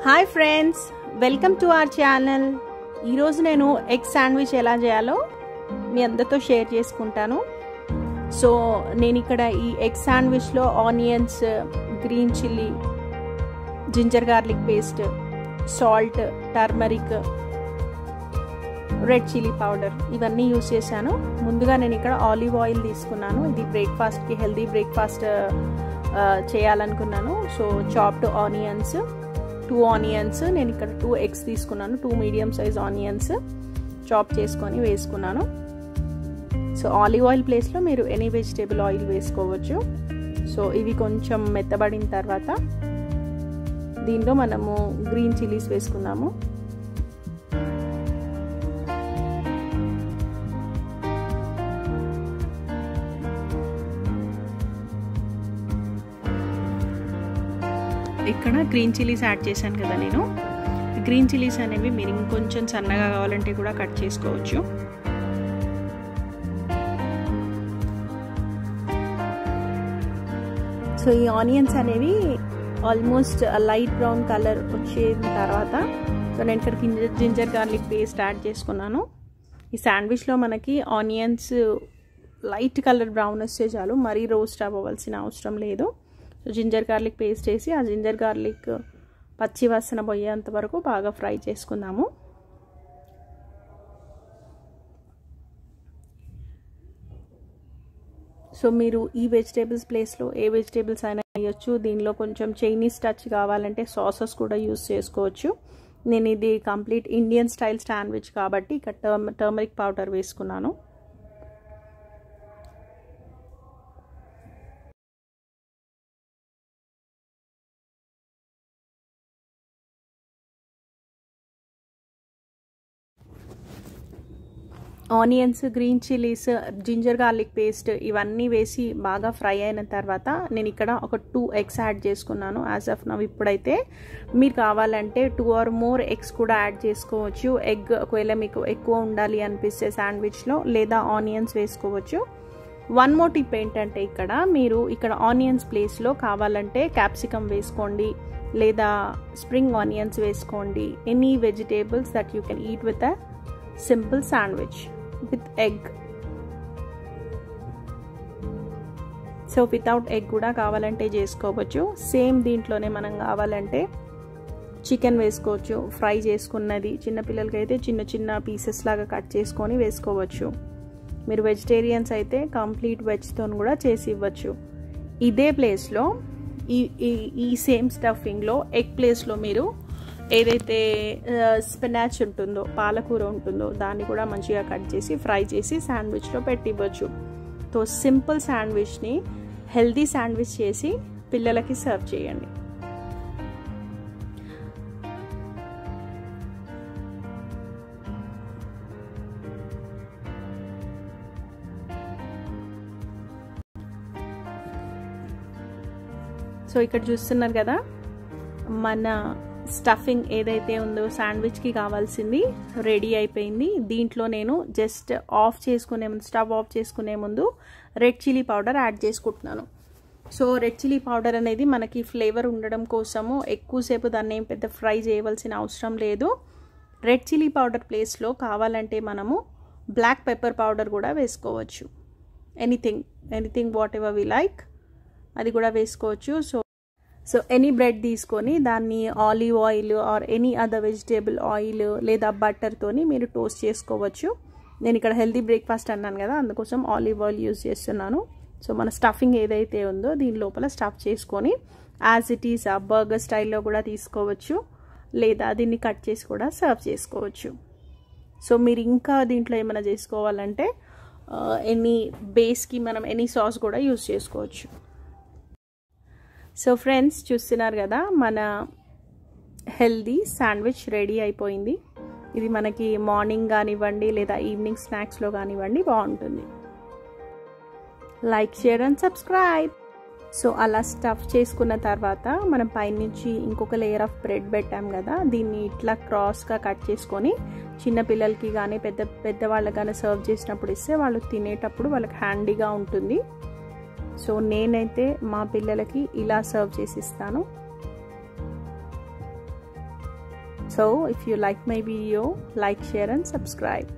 Hi friends, welcome to our channel. ఈరోజు నేను egg sandwich ఎలా చేయాలో మీ అందరితో షేర్ చేసుకుంటాను. సో నేను ఇక్కడ ఈ ఎగ్ శాండ్విచ్లో onions, green chilli, ginger garlic paste, salt, turmeric, red chilli powder ఇవన్నీ యూస్ చేశాను. ముందుగా నేను ఇక్కడ ఆలివ్ ఆయిల్ తీసుకున్నాను. ఇది బ్రేక్ఫాస్ట్కి హెల్దీ బ్రేక్ఫాస్ట్ చేయాలనుకున్నాను. సో చాప్డ్ ఆనియన్స్, 2 ఆనియన్స్, నేను ఇక్కడ 2 ఎగ్స్ తీసుకున్నాను. 2 మీడియం సైజ్ ఆనియన్స్ చాప్ చేసుకొని వేసుకున్నాను. సో ఆలివ్ ఆయిల్ ప్లేస్లో మీరు ఎనీ వెజిటేబుల్ ఆయిల్ వేసుకోవచ్చు. సో ఇవి కొంచెం మెత్తబడిన తర్వాత దీంట్లో మనము గ్రీన్ చిల్లీస్ వేసుకున్నాము. ఇక్కడ గ్రీన్ చిల్లీస్ యాడ్ చేశాను కదా నేను. గ్రీన్ చిల్లీస్ అనేవి మీరు ఇంకొంచెం సన్నగా కావాలంటే కూడా కట్ చేసుకోవచ్చు. సో ఈ ఆనియన్స్ అనేవి ఆల్మోస్ట్ లైట్ బ్రౌన్ కలర్ వచ్చిన తర్వాత సో నేను ఇక్కడ జింజర్ గార్లిక్ పేస్ట్ యాడ్ చేసుకున్నాను. ఈ శాండ్విచ్లో మనకి ఆనియన్స్ లైట్ కలర్ బ్రౌన్ వస్తే చాలు, మరీ రోస్ట్ అవ్వవలసిన అవసరం లేదు. సో జింజర్ గార్లిక్ పేస్ట్ వేసి ఆ జింజర్ గార్లిక్ పచ్చి వాసన పోయేంత వరకు బాగా ఫ్రై చేసుకుందాము. సో మీరు ఈ వెజిటేబుల్స్ ప్లేస్లో ఏ వెజిటేబుల్స్ అయినా వేయచ్చు. దీనిలో కొంచెం చైనీస్ టచ్ కావాలంటే సాసెస్ కూడా యూస్ చేసుకోవచ్చు. నేను ఇది కంప్లీట్ ఇండియన్ స్టైల్ శాండ్విచ్ కాబట్టి ఇక్కడ టర్మరిక్ పౌడర్ వేసుకున్నాను. Onions, green chillies, ginger garlic paste ఇవన్నీ వేసి బాగా ఫ్రై అయిన తర్వాత నేను ఇక్కడ ఒక 2 ఎగ్స్ యాడ్ చేసుకున్నాను. యాజ్ ఆఫ్ నవ్ ఇప్పుడైతే మీరు కావాలంటే 2 or more ఎగ్స్ కూడా యాడ్ చేసుకోవచ్చు. ఎగ్ ఒకవేళ మీకు ఎక్కువ ఉండాలి అనిపిస్తే శాండ్విచ్లో, లేదా ఆనియన్స్ వేసుకోవచ్చు. 1 more టిప్ ఏంటంటే మీరు ఇక్కడ ఆనియన్స్ ప్లేస్లో కావాలంటే క్యాప్సికమ్ వేసుకోండి, లేదా స్ప్రింగ్ ఆనియన్స్ వేసుకోండి. Any vegetables that you can eat with a simple sandwich with egg. So without egg కూడా కావాలంటే చేసుకోవచ్చు. సేమ్ దీంట్లోనే మనం కావాలంటే చికెన్ వేసుకోవచ్చు. ఫ్రై చేసుకున్నది చిన్నపిల్లలకి అయితే చిన్న చిన్న పీసెస్ లాగా కట్ చేసుకొని వేసుకోవచ్చు. మీరు వెజిటేరియన్స్ అయితే కంప్లీట్ వెజ్తో కూడా చేసి ఇవ్వచ్చు. ఇదే ప్లేస్లో ఈ సేమ్ స్టఫింగ్లో ఎగ్ ప్లేస్లో మీరు ఏదైతే స్పినాచ్ ఉంటుందో, పాలకూర ఉంటుందో దాన్ని కూడా మంచిగా కట్ చేసి ఫ్రై చేసి శాండ్విచ్లో పెట్టివ్వచ్చు. సో సింపుల్ శాండ్విచ్ని హెల్దీ శాండ్విచ్ చేసి పిల్లలకి సర్వ్ చేయండి. సో ఇక్కడ చూస్తున్నారు కదా, మన స్టఫింగ్ ఏదైతే ఉందో శాండ్విచ్కి కావాల్సింది రెడీ అయిపోయింది. దీంట్లో నేను జస్ట్ స్టవ్ ఆఫ్ చేసుకునే ముందు రెడ్ చిల్లీ పౌడర్ యాడ్ చేసుకుంటున్నాను. సో రెడ్ చిల్లీ పౌడర్ అనేది మనకి ఫ్లేవర్ ఉండడం కోసము ఎక్కువసేపు దాన్ని ఏం పెద్ద ఫ్రై చేయవలసిన అవసరం లేదు. రెడ్ చిల్లీ పౌడర్ ప్లేస్లో కావాలంటే మనము బ్లాక్ పెప్పర్ పౌడర్ కూడా వేసుకోవచ్చు. Anything whatever we like అది కూడా వేసుకోవచ్చు. సో ఎనీ బ్రెడ్ తీసుకొని దాన్ని olive oil or any other vegetable oil లేదా బటర్తోని మీరు టోస్ట్ చేసుకోవచ్చు. నేను ఇక్కడ హెల్దీ బ్రేక్ఫాస్ట్ అన్నాను కదా, అందుకోసం ఆలివ్ ఆయిల్ యూజ్ చేస్తున్నాను. సో మన స్టఫింగ్ ఏదైతే ఉందో దీని లోపల స్టఫ్ చేసుకొని యాజ్ ఇట్ ఈస్ బర్గర్ స్టైల్లో కూడా తీసుకోవచ్చు, లేదా దీన్ని కట్ చేసి కూడా సర్వ్ చేసుకోవచ్చు. సో మీరు ఇంకా దీంట్లో ఏమైనా చేసుకోవాలంటే ఎనీ బేస్కి మనం ఎనీ సాస్ కూడా యూజ్ చేసుకోవచ్చు. సో ఫ్రెండ్స్ చూస్తున్నారు కదా, మన హెల్దీ శాండ్విచ్ రెడీ అయిపోయింది. ఇది మనకి మార్నింగ్ కానివ్వండి లేదా ఈవినింగ్ స్నాక్స్లో కానివ్వండి బాగుంటుంది. Like, share and subscribe. So అలా స్టఫ్ చేసుకున్న తర్వాత మనం పైనుంచి ఇంకొక లేయర్ ఆఫ్ బ్రెడ్ పెట్టాం కదా, దీన్ని ఇట్లా క్రాస్గా కట్ చేసుకొని చిన్నపిల్లలకి కానీ పెద్దవాళ్ళకి కానీ సర్వ్ చేసినప్పుడు ఇస్తే వాళ్ళు తినేటప్పుడు వాళ్ళకి హ్యాండీగా ఉంటుంది. సో నేనైతే మా పిల్లలకి ఇలా సర్వ్ చేసి ఇస్తాను. So if you like my video, like, share and subscribe.